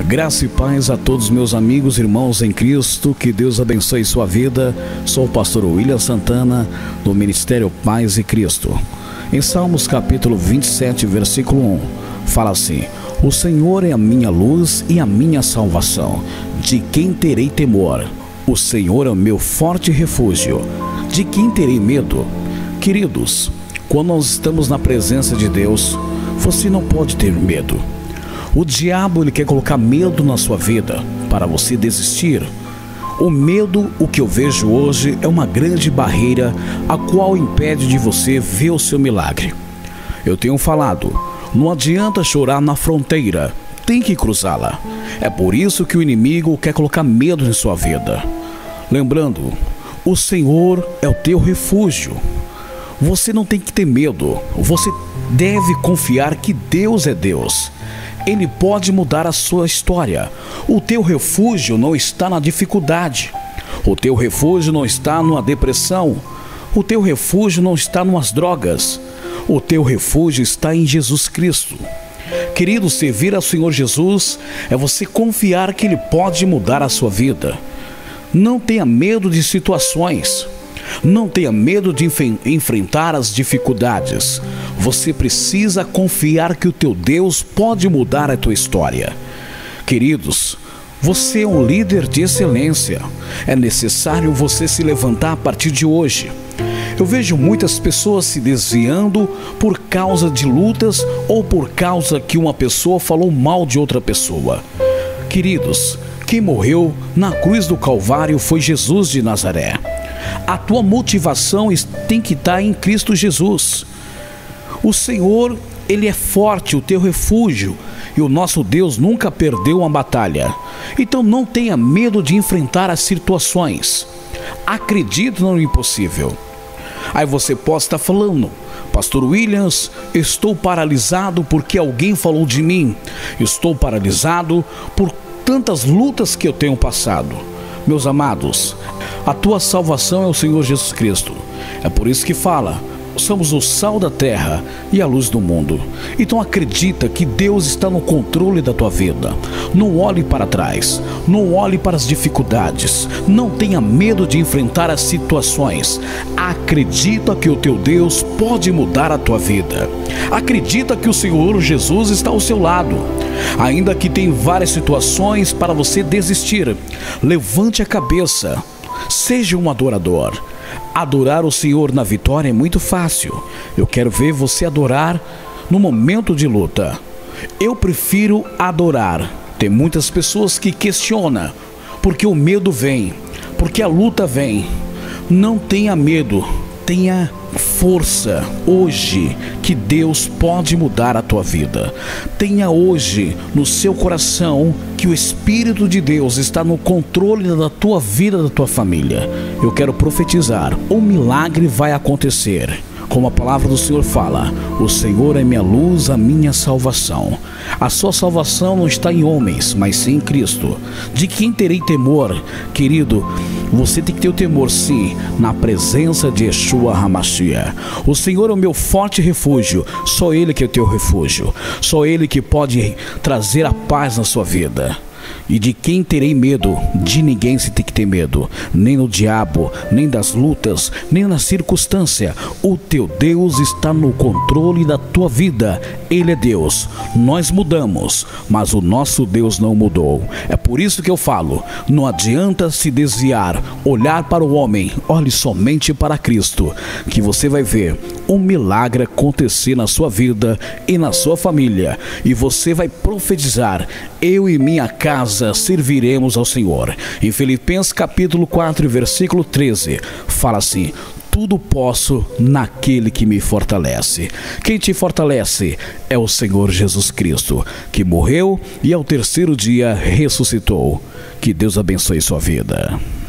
Graça e paz a todos meus amigos e irmãos em Cristo, que Deus abençoe sua vida. Sou o pastor William Santana, do Ministério Paz e Cristo. Em Salmos capítulo 27, versículo 1, fala assim: O Senhor é a minha luz e a minha salvação, de quem terei temor? O Senhor é o meu forte refúgio, de quem terei medo? Queridos, quando nós estamos na presença de Deus, você não pode ter medo. O diabo, ele quer colocar medo na sua vida para você desistir. O medo, o que eu vejo hoje, é uma grande barreira a qual impede de você ver o seu milagre. Eu tenho falado, não adianta chorar na fronteira, tem que cruzá-la. É por isso que o inimigo quer colocar medo em sua vida. Lembrando, o Senhor é o teu refúgio. Você não tem que ter medo, você deve confiar que Deus é Deus. Ele pode mudar a sua história. O teu refúgio não está na dificuldade. O teu refúgio não está numa depressão. O teu refúgio não está numas drogas. O teu refúgio está em Jesus Cristo. Querido, servir ao Senhor Jesus é você confiar que Ele pode mudar a sua vida. Não tenha medo de situações. Não tenha medo de enfrentar as dificuldades. Você precisa confiar que o teu Deus pode mudar a tua história. Queridos, você é um líder de excelência. É necessário você se levantar a partir de hoje. Eu vejo muitas pessoas se desviando por causa de lutas ou por causa que uma pessoa falou mal de outra pessoa. Queridos, quem morreu na cruz do Calvário foi Jesus de Nazaré. A tua motivação tem que estar em Cristo Jesus. O Senhor, Ele é forte, o teu refúgio, e o nosso Deus nunca perdeu uma batalha. Então não tenha medo de enfrentar as situações. Acredite no impossível. Aí você pode estar falando: Pastor Williams, estou paralisado porque alguém falou de mim. Estou paralisado por tantas lutas que eu tenho passado. Meus amados, a tua salvação é o Senhor Jesus Cristo. É por isso que fala: somos o sal da terra e a luz do mundo. Então acredita que Deus está no controle da tua vida. Não olhe para trás, não olhe para as dificuldades, não tenha medo de enfrentar as situações. Acredita que o teu Deus pode mudar a tua vida. Acredita que o Senhor Jesus está ao seu lado. Ainda que tem várias situações para você desistir, levante a cabeça, seja um adorador. Adorar o Senhor na vitória é muito fácil. Eu quero ver você adorar no momento de luta. Eu prefiro adorar. Tem muitas pessoas que questionam, porque o medo vem, porque a luta vem. Não tenha medo, tenha força hoje, que Deus pode mudar a tua vida. Tenha hoje no seu coração que o Espírito de Deus está no controle da tua vida, da tua família. Eu quero profetizar: um milagre vai acontecer. Como a palavra do Senhor fala: o Senhor é minha luz, a minha salvação. A sua salvação não está em homens, mas sim em Cristo. De quem terei temor? Querido, você tem que ter o temor sim na presença de Yeshua HaMashiach. O Senhor é o meu forte refúgio. Só Ele que é o teu refúgio. Só Ele que pode trazer a paz na sua vida. E de quem terei medo? De ninguém se tem que ter medo. Nem no diabo, nem das lutas, nem na circunstância. O teu Deus está no controle da tua vida. Ele é Deus. Nós mudamos, mas o nosso Deus não mudou. É por isso que eu falo: não adianta se desviar, olhar para o homem. Olhe somente para Cristo, que você vai ver um milagre acontecer na sua vida e na sua família. E você vai profetizar: eu e minha casa serviremos ao Senhor. Em Filipenses capítulo 4, versículo 13, fala assim: tudo posso naquele que me fortalece. Quem te fortalece é o Senhor Jesus Cristo, que morreu e ao terceiro dia ressuscitou. Que Deus abençoe sua vida.